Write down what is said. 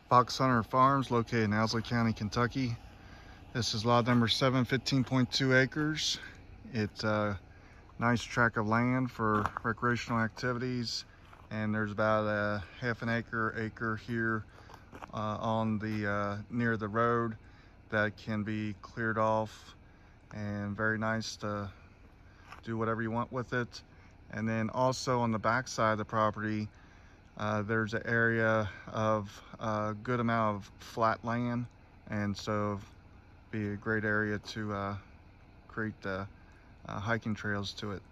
Hunter Farms, located in Owsley County, Kentucky. This is lot number 15.2 acres. It's a nice tract of land for recreational activities, and there's about a half an acre here on the near the road that can be cleared off, and very nice to do whatever you want with it. And then also on the back side of the property, there's an area of a good amount of flat land, and so be a great area to create hiking trails to it.